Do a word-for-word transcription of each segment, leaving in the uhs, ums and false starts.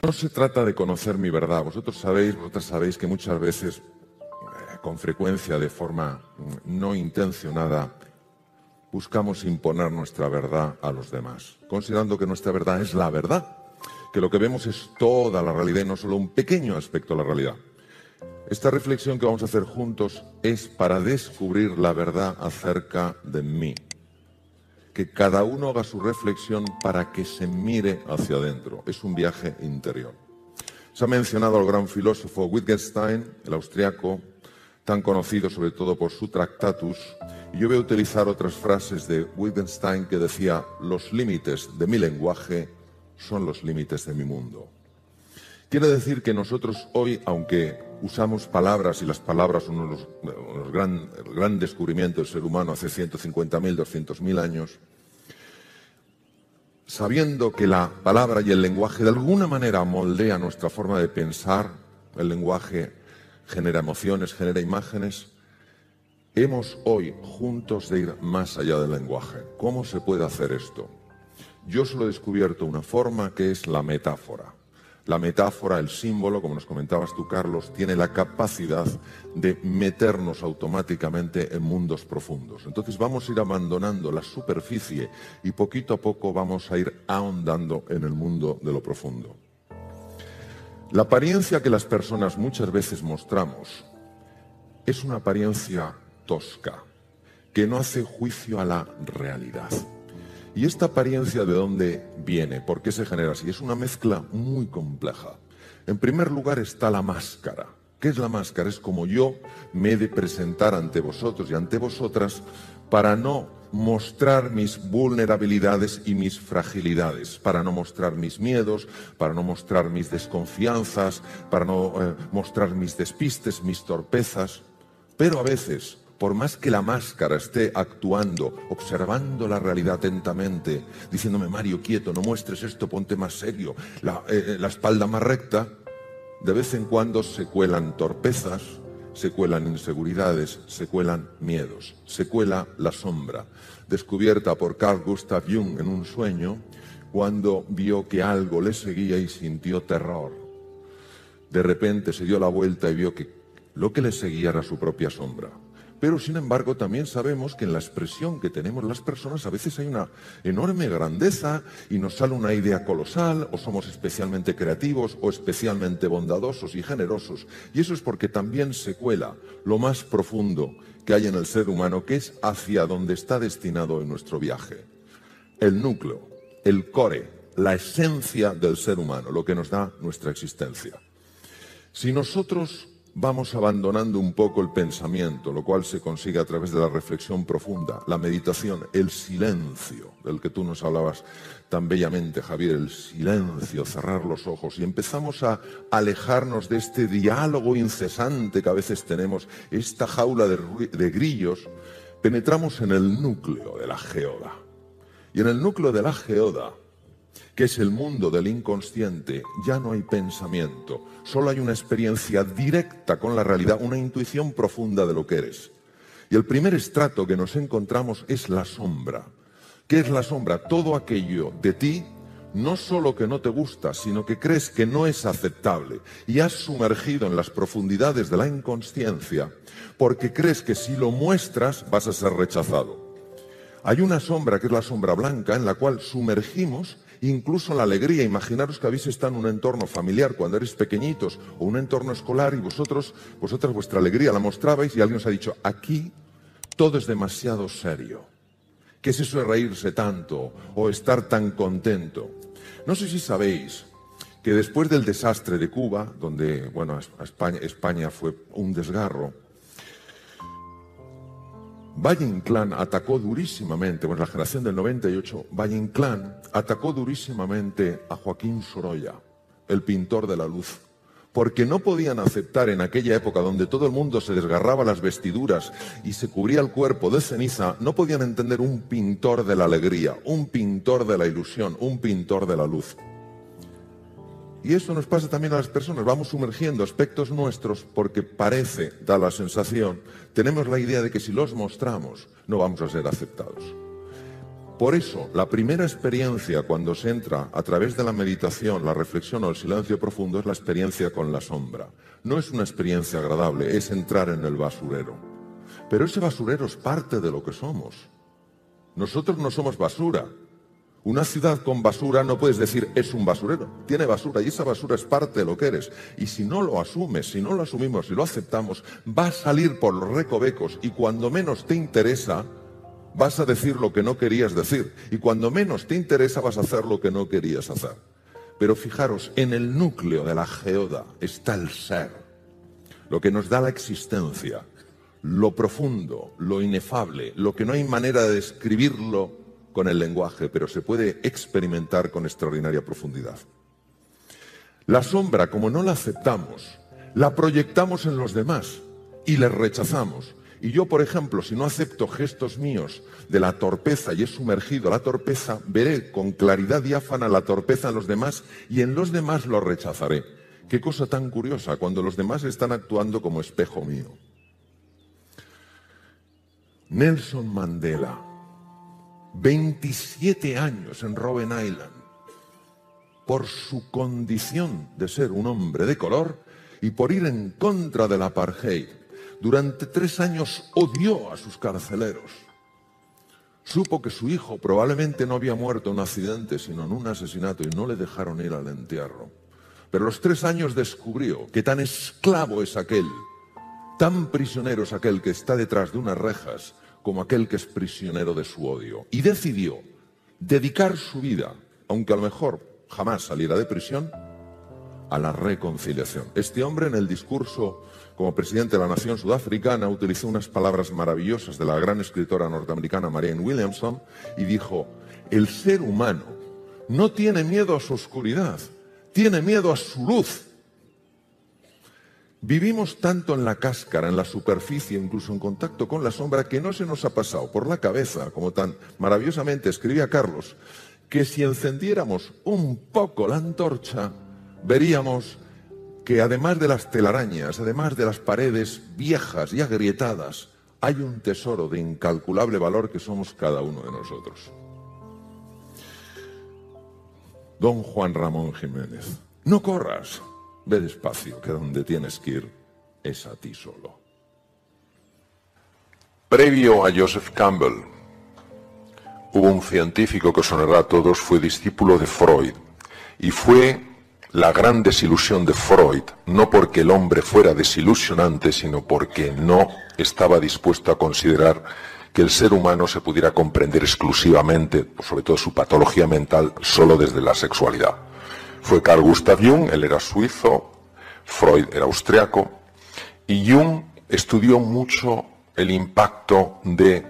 No se trata de conocer mi verdad. Vosotros sabéis, vosotras sabéis que muchas veces, eh, con frecuencia, de forma no intencionada, buscamos imponer nuestra verdad a los demás, considerando que nuestra verdad es la verdad, que lo que vemos es toda la realidad y no solo un pequeño aspecto de la realidad. Esta reflexión que vamos a hacer juntos es para descubrir la verdad acerca de mí. Que cada uno haga su reflexión para que se mire hacia adentro. Es un viaje interior. Se ha mencionado al gran filósofo Wittgenstein, el austriaco, tan conocido sobre todo por su Tractatus, y yo voy a utilizar otras frases de Wittgenstein que decía: los límites de mi lenguaje son los límites de mi mundo. Quiere decir que nosotros hoy, aunque usamos palabras, y las palabras son uno de los, uno de los gran, el gran descubrimiento del ser humano hace ciento cincuenta mil, doscientos mil años, sabiendo que la palabra y el lenguaje de alguna manera moldea nuestra forma de pensar, el lenguaje genera emociones, genera imágenes, hemos hoy juntos de ir más allá del lenguaje. ¿Cómo se puede hacer esto? Yo solo he descubierto una forma que es la metáfora. La metáfora, el símbolo, como nos comentabas tú, Carlos, tiene la capacidad de meternos automáticamente en mundos profundos. Entonces vamos a ir abandonando la superficie y poquito a poco vamos a ir ahondando en el mundo de lo profundo. La apariencia que las personas muchas veces mostramos es una apariencia tosca, que no hace juicio a la realidad. ¿Y esta apariencia de dónde viene? ¿Por qué se genera así? Es una mezcla muy compleja. En primer lugar está la máscara. ¿Qué es la máscara? Es como yo me he de presentar ante vosotros y ante vosotras para no mostrar mis vulnerabilidades y mis fragilidades, para no mostrar mis miedos, para no mostrar mis desconfianzas, para no eh, mostrar mis despistes, mis torpezas. Pero a veces, por más que la máscara esté actuando, observando la realidad atentamente, diciéndome: Mario, quieto, no muestres esto, ponte más serio, la, eh, la espalda más recta, de vez en cuando se cuelan torpezas, se cuelan inseguridades, se cuelan miedos, se cuela la sombra, descubierta por Carl Gustav Jung en un sueño, cuando vio que algo le seguía y sintió terror. De repente se dio la vuelta y vio que lo que le seguía era su propia sombra. Pero, sin embargo, también sabemos que en la expresión que tenemos las personas a veces hay una enorme grandeza y nos sale una idea colosal, o somos especialmente creativos o especialmente bondadosos y generosos. Y eso es porque también se cuela lo más profundo que hay en el ser humano, que es hacia donde está destinado en nuestro viaje. El núcleo, el core, la esencia del ser humano, lo que nos da nuestra existencia. Si nosotros vamos abandonando un poco el pensamiento, lo cual se consigue a través de la reflexión profunda, la meditación, el silencio, del que tú nos hablabas tan bellamente, Javier, el silencio, cerrar los ojos, y empezamos a alejarnos de este diálogo incesante que a veces tenemos, esta jaula de, de grillos, penetramos en el núcleo de la geoda. Y en el núcleo de la geoda, que es el mundo del inconsciente, ya no hay pensamiento, solo hay una experiencia directa con la realidad, una intuición profunda de lo que eres. Y el primer estrato que nos encontramos es la sombra. ¿Qué es la sombra? Todo aquello de ti, no solo que no te gusta, sino que crees que no es aceptable y has sumergido en las profundidades de la inconsciencia porque crees que si lo muestras vas a ser rechazado. Hay una sombra que es la sombra blanca en la cual sumergimos incluso la alegría. Imaginaros que habéis estado en un entorno familiar cuando eres pequeñitos o un entorno escolar y vosotros, vosotras vuestra alegría la mostrabais y alguien os ha dicho: aquí todo es demasiado serio. ¿Qué es eso de reírse tanto o estar tan contento? No sé si sabéis que después del desastre de Cuba, donde bueno, a España, España fue un desgarro, Valle Inclán atacó durísimamente, bueno, la generación del noventa y ocho, Valle Inclán atacó durísimamente a Joaquín Sorolla, el pintor de la luz, porque no podían aceptar en aquella época donde todo el mundo se desgarraba las vestiduras y se cubría el cuerpo de ceniza, no podían entender un pintor de la alegría, un pintor de la ilusión, un pintor de la luz. Y eso nos pasa también a las personas, vamos sumergiendo aspectos nuestros porque parece, da la sensación, tenemos la idea de que si los mostramos no vamos a ser aceptados. Por eso, la primera experiencia cuando se entra a través de la meditación, la reflexión o el silencio profundo es la experiencia con la sombra. No es una experiencia agradable, es entrar en el basurero. Pero ese basurero es parte de lo que somos. Nosotros no somos basura. Una ciudad con basura no puedes decir es un basurero. Tiene basura y esa basura es parte de lo que eres. Y si no lo asumes, si no lo asumimos, si lo aceptamos, va a salir por los recovecos y cuando menos te interesa, vas a decir lo que no querías decir. Y cuando menos te interesa, vas a hacer lo que no querías hacer. Pero fijaros, en el núcleo de la geoda está el ser, lo que nos da la existencia, lo profundo, lo inefable, lo que no hay manera de describirlo con el lenguaje, pero se puede experimentar con extraordinaria profundidad. La sombra, como no la aceptamos, la proyectamos en los demás y les rechazamos. Y yo, por ejemplo, si no acepto gestos míos de la torpeza y he sumergido la torpeza, veré con claridad diáfana la torpeza en los demás y en los demás lo rechazaré. Qué cosa tan curiosa cuando los demás están actuando como espejo mío. Nelson Mandela, veintisiete años en Robben Island, por su condición de ser un hombre de color y por ir en contra del apartheid. Durante tres años odió a sus carceleros. Supo que su hijo probablemente no había muerto en un accidente, sino en un asesinato, y no le dejaron ir al entierro. Pero a los tres años descubrió que tan esclavo es aquel, tan prisionero es aquel que está detrás de unas rejas, como aquel que es prisionero de su odio. Y decidió dedicar su vida, aunque a lo mejor jamás saliera de prisión, a la reconciliación. Este hombre, en el discurso como presidente de la nación sudafricana, utilizó unas palabras maravillosas de la gran escritora norteamericana Marianne Williamson y dijo: el ser humano no tiene miedo a su oscuridad, tiene miedo a su luz. Vivimos tanto en la cáscara, en la superficie, incluso en contacto con la sombra, que no se nos ha pasado por la cabeza, como tan maravillosamente escribía Carlos, que si encendiéramos un poco la antorcha, veríamos que además de las telarañas, además de las paredes viejas y agrietadas, hay un tesoro de incalculable valor que somos cada uno de nosotros. Don Juan Ramón Jiménez, no corras, ve despacio, que donde tienes que ir es a ti solo. Previo a Joseph Campbell, hubo un científico que os sonará a todos, fue discípulo de Freud, y fue la gran desilusión de Freud, no porque el hombre fuera desilusionante, sino porque no estaba dispuesto a considerar que el ser humano se pudiera comprender exclusivamente, sobre todo su patología mental, solo desde la sexualidad. Fue Carl Gustav Jung, él era suizo, Freud era austriaco, y Jung estudió mucho el impacto de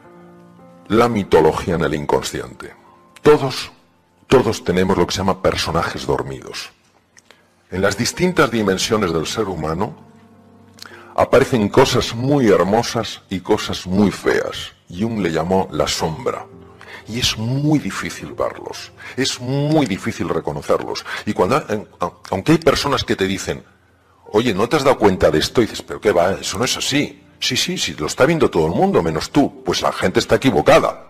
la mitología en el inconsciente. Todos Todos tenemos lo que se llama personajes dormidos. En las distintas dimensiones del ser humano aparecen cosas muy hermosas y cosas muy feas. Jung le llamó la sombra. Y es muy difícil verlos, es muy difícil reconocerlos. Y cuando, aunque hay personas que te dicen, oye, ¿no te has dado cuenta de esto? Y dices, pero qué va, eso no es así. Sí, sí, sí, lo está viendo todo el mundo, menos tú. Pues la gente está equivocada.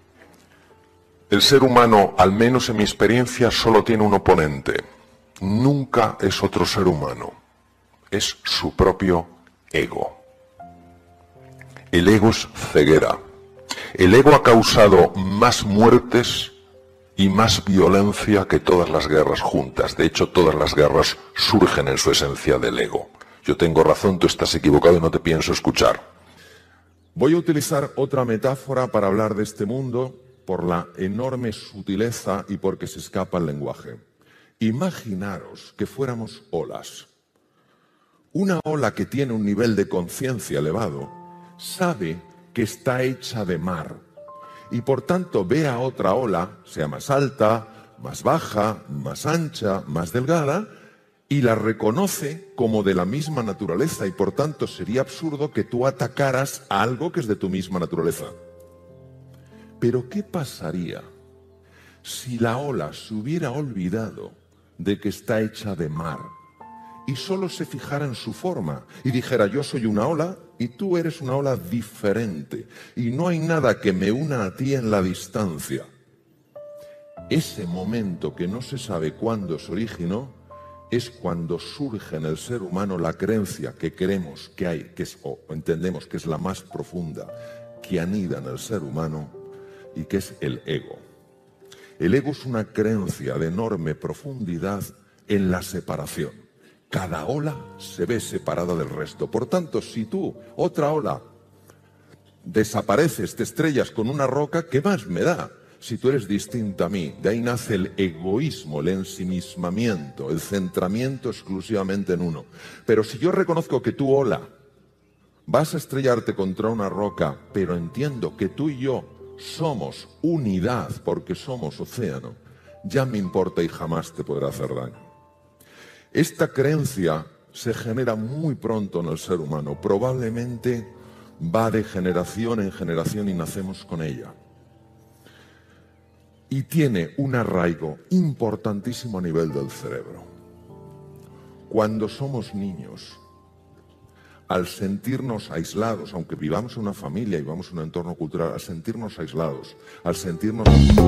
El ser humano, al menos en mi experiencia, solo tiene un oponente. Nunca es otro ser humano. Es su propio ego. El ego es ceguera. El ego ha causado más muertes y más violencia que todas las guerras juntas. De hecho, todas las guerras surgen en su esencia del ego. Yo tengo razón, tú estás equivocado y no te pienso escuchar. Voy a utilizar otra metáfora para hablar de este mundo, por la enorme sutileza y porque se escapa el lenguaje. Imaginaros que fuéramos olas. Una ola que tiene un nivel de conciencia elevado sabe que está hecha de mar y por tanto ve a otra ola, sea más alta, más baja, más ancha, más delgada, y la reconoce como de la misma naturaleza y por tanto sería absurdo que tú atacaras a algo que es de tu misma naturaleza. Pero ¿qué pasaría si la ola se hubiera olvidado de que está hecha de mar y solo se fijara en su forma y dijera: yo soy una ola y tú eres una ola diferente y no hay nada que me una a ti en la distancia. Ese momento que no se sabe cuándo se originó es cuando surge en el ser humano la creencia que creemos que hay, que es, o entendemos que es la más profunda, que anida en el ser humano, y que es el ego. El ego es una creencia de enorme profundidad en la separación. Cada ola se ve separada del resto. Por tanto, si tú, otra ola, desapareces, te estrellas con una roca, ¿qué más me da si tú eres distinta a mí? De ahí nace el egoísmo, el ensimismamiento, el centramiento exclusivamente en uno. Pero si yo reconozco que tú, ola, vas a estrellarte contra una roca, pero entiendo que tú y yo somos unidad porque somos océano, ya me importa y jamás te podrá hacer daño. Esta creencia se genera muy pronto en el ser humano, probablemente va de generación en generación y nacemos con ella. Y tiene un arraigo importantísimo a nivel del cerebro. Cuando somos niños, al sentirnos aislados, aunque vivamos en una familia y vivamos en un entorno cultural, al sentirnos aislados, al sentirnos...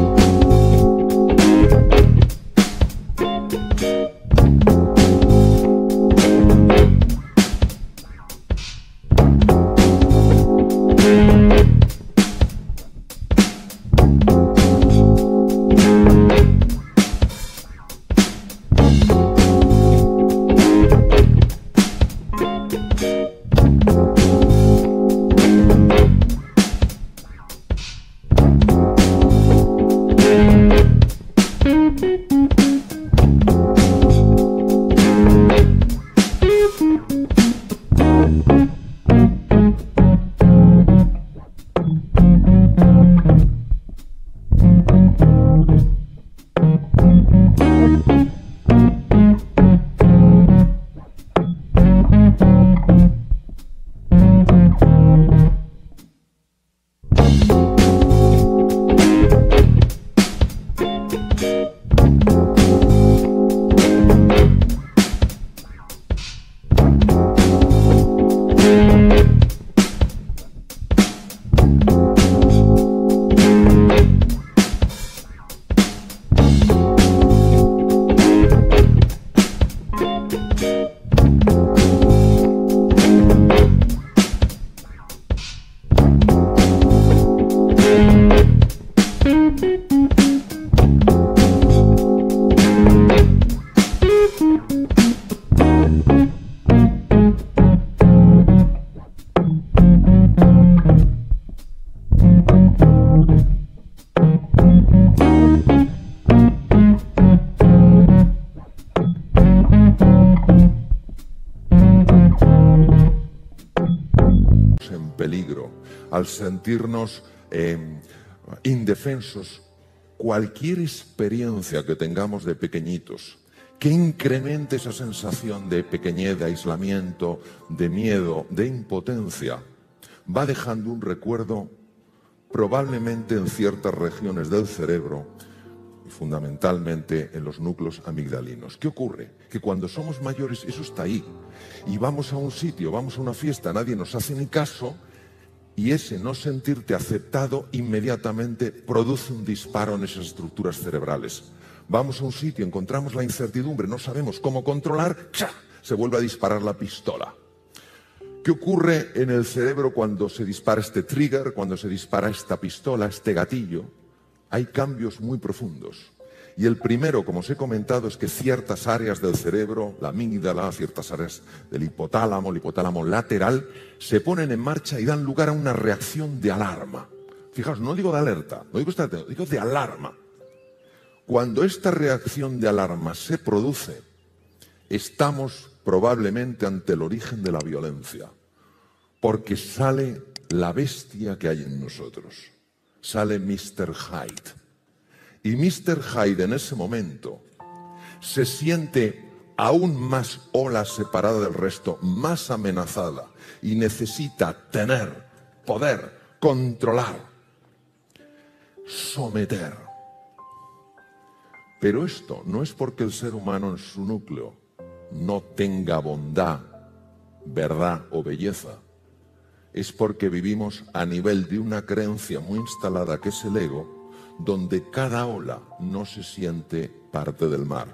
al sentirnos eh, indefensos, cualquier experiencia que tengamos de pequeñitos, que incremente esa sensación de pequeñez, de aislamiento, de miedo, de impotencia, va dejando un recuerdo probablemente en ciertas regiones del cerebro, fundamentalmente en los núcleos amigdalinos. ¿Qué ocurre? Que cuando somos mayores eso está ahí, y vamos a un sitio, vamos a una fiesta, nadie nos hace ni caso, y ese no sentirte aceptado inmediatamente produce un disparo en esas estructuras cerebrales. Vamos a un sitio, encontramos la incertidumbre, no sabemos cómo controlar, ¡cha!, se vuelve a disparar la pistola. ¿Qué ocurre en el cerebro cuando se dispara este trigger, cuando se dispara esta pistola, este gatillo? Hay cambios muy profundos. Y el primero, como os he comentado, es que ciertas áreas del cerebro, la amígdala, ciertas áreas del hipotálamo, el hipotálamo lateral, se ponen en marcha y dan lugar a una reacción de alarma. Fijaos, no digo de alerta, no digo estar atento, digo de alarma. Cuando esta reacción de alarma se produce, estamos probablemente ante el origen de la violencia, porque sale la bestia que hay en nosotros, sale míster Hyde. Y míster Hyde en ese momento se siente aún más ola separada del resto, más amenazada, y necesita tener, poder, controlar, someter. Pero esto no es porque el ser humano en su núcleo no tenga bondad, verdad o belleza, es porque vivimos a nivel de una creencia muy instalada que es el ego, donde cada ola no se siente parte del mar.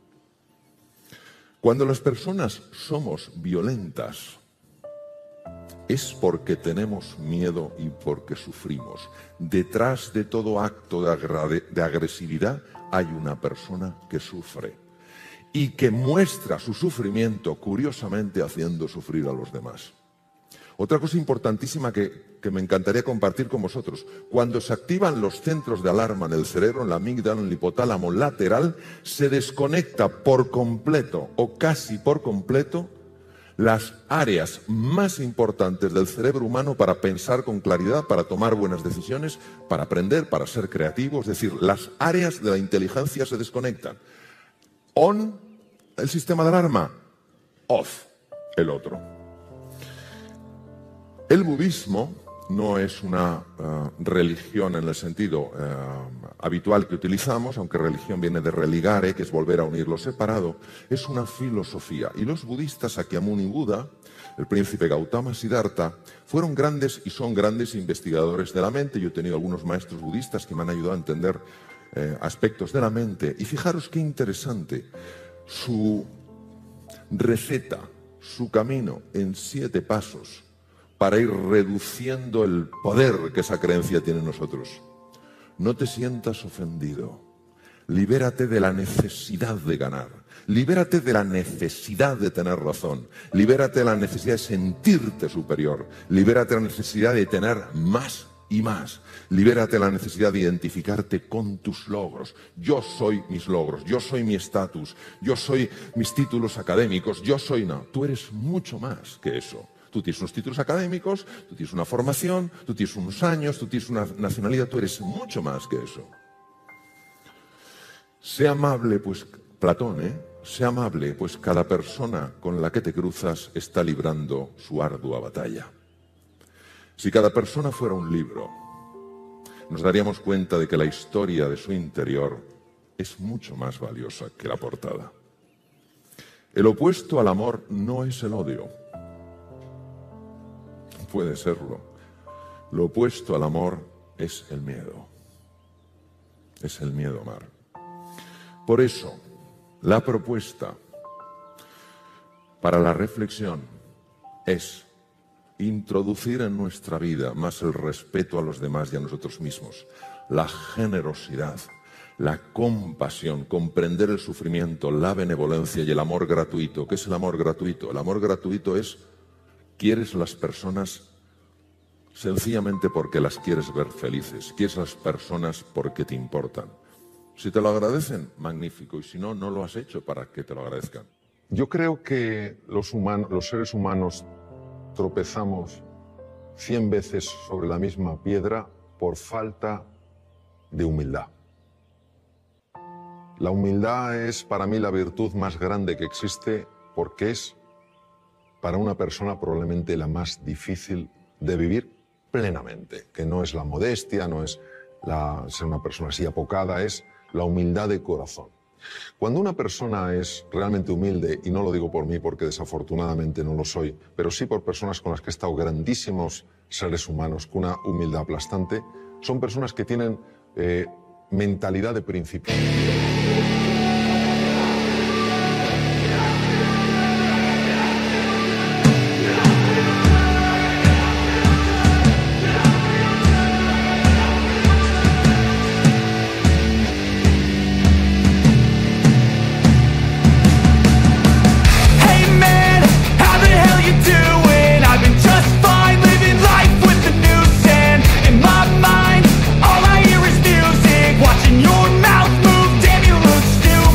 Cuando las personas somos violentas, es porque tenemos miedo y porque sufrimos. Detrás de todo acto de, agre- de agresividad hay una persona que sufre y que muestra su sufrimiento, curiosamente, haciendo sufrir a los demás. Otra cosa importantísima que, que me encantaría compartir con vosotros: cuando se activan los centros de alarma en el cerebro, en la amígdala, en el hipotálamo lateral, se desconecta por completo o casi por completo las áreas más importantes del cerebro humano para pensar con claridad, para tomar buenas decisiones, para aprender, para ser creativo. Es decir, las áreas de la inteligencia se desconectan. On, el sistema de alarma; off, el otro. El budismo no es una uh, religión en el sentido uh, habitual que utilizamos, aunque religión viene de religare, que es volver a unir lo separado. Es una filosofía. Y los budistas, Sakyamuni Buda, el príncipe Gautama Siddhartha, fueron grandes y son grandes investigadores de la mente. Yo he tenido algunos maestros budistas que me han ayudado a entender eh, aspectos de la mente. Y fijaros qué interesante. Su receta, su camino en siete pasos para ir reduciendo el poder que esa creencia tiene en nosotros. No te sientas ofendido. Libérate de la necesidad de ganar. Libérate de la necesidad de tener razón. Libérate de la necesidad de sentirte superior. Libérate de la necesidad de tener más y más. Libérate de la necesidad de identificarte con tus logros. Yo soy mis logros, yo soy mi estatus, yo soy mis títulos académicos, yo soy... No, tú eres mucho más que eso. Tú tienes unos títulos académicos, tú tienes una formación, tú tienes unos años, tú tienes una nacionalidad, tú eres mucho más que eso. Sé amable, pues, Platón, ¿eh? Sé amable, pues cada persona con la que te cruzas está librando su ardua batalla. Si cada persona fuera un libro, nos daríamos cuenta de que la historia de su interior es mucho más valiosa que la portada. El opuesto al amor no es el odio. Puede serlo. Lo opuesto al amor es el miedo. Es el miedo a amar. Por eso, la propuesta para la reflexión es introducir en nuestra vida más el respeto a los demás y a nosotros mismos, la generosidad, la compasión, comprender el sufrimiento, la benevolencia y el amor gratuito. ¿Qué es el amor gratuito? El amor gratuito es: quieres a las personas sencillamente porque las quieres ver felices. Quieres a las personas porque te importan. Si te lo agradecen, magnífico. Y si no, no lo has hecho para que te lo agradezcan. Yo creo que los, humanos, los seres humanos tropezamos cien veces sobre la misma piedra por falta de humildad. La humildad es para mí la virtud más grande que existe, porque es para una persona probablemente la más difícil de vivir plenamente, que no es la modestia, no es la, ser una persona así apocada, es la humildad de corazón. Cuando una persona es realmente humilde, y no lo digo por mí porque desafortunadamente no lo soy, pero sí por personas con las que he estado, grandísimos seres humanos con una humildad aplastante, son personas que tienen eh, mentalidad de principio. Watching your mouth move, damn you look stupid.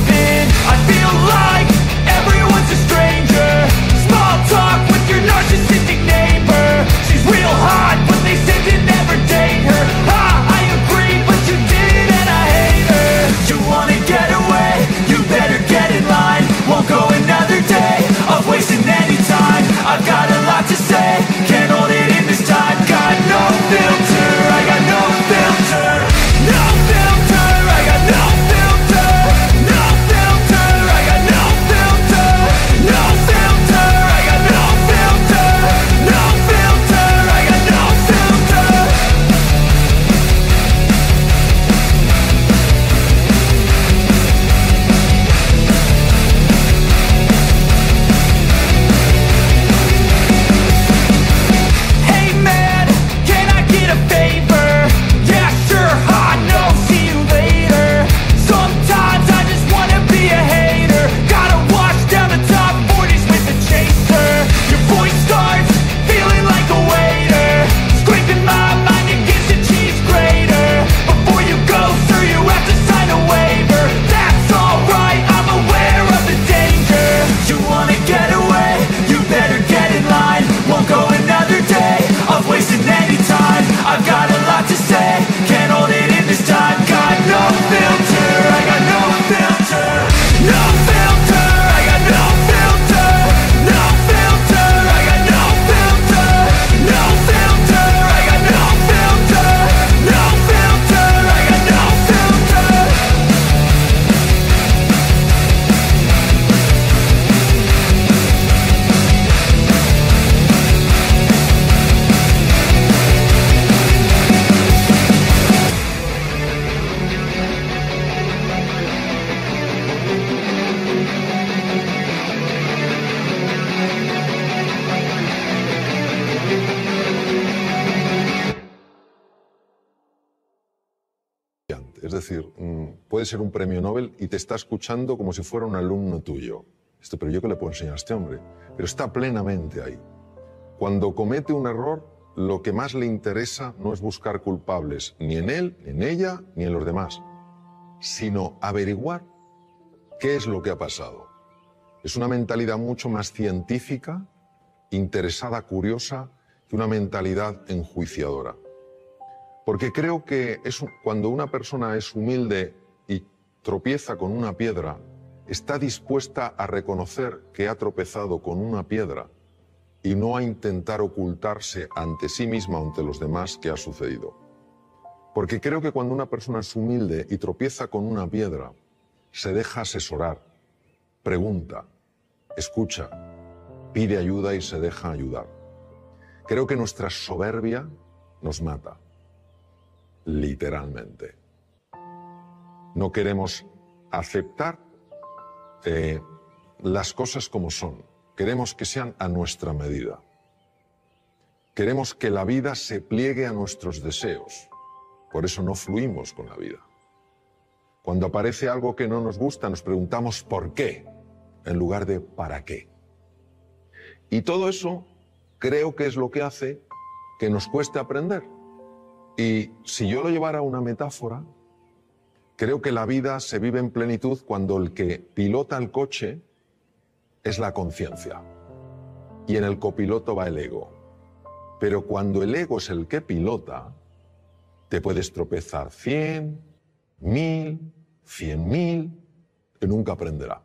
Es decir, puede ser un premio Nobel y te está escuchando como si fuera un alumno tuyo. Esto, pero yo qué le puedo enseñar a este hombre. Pero está plenamente ahí. Cuando comete un error, lo que más le interesa no es buscar culpables, ni en él, ni en ella, ni en los demás, sino averiguar qué es lo que ha pasado. Es una mentalidad mucho más científica, interesada, curiosa, que una mentalidad enjuiciadora. Porque creo que es, cuando una persona es humilde y tropieza con una piedra, está dispuesta a reconocer que ha tropezado con una piedra y no a intentar ocultarse ante sí misma o ante los demás qué ha sucedido. Porque creo que cuando una persona es humilde y tropieza con una piedra, se deja asesorar, pregunta, escucha, pide ayuda y se deja ayudar. Creo que nuestra soberbia nos mata, literalmente. No queremos aceptar eh, las cosas como son. Queremos que sean a nuestra medida. Queremos que la vida se pliegue a nuestros deseos. Por eso no fluimos con la vida. Cuando aparece algo que no nos gusta, nos preguntamos ¿por qué? En lugar de ¿para qué? Y todo eso creo que es lo que hace que nos cueste aprender. Y si yo lo llevara a una metáfora, creo que la vida se vive en plenitud cuando el que pilota el coche es la conciencia. Y en el copiloto va el ego. Pero cuando el ego es el que pilota, te puedes tropezar cien, mil, cien mil, y nunca aprenderá.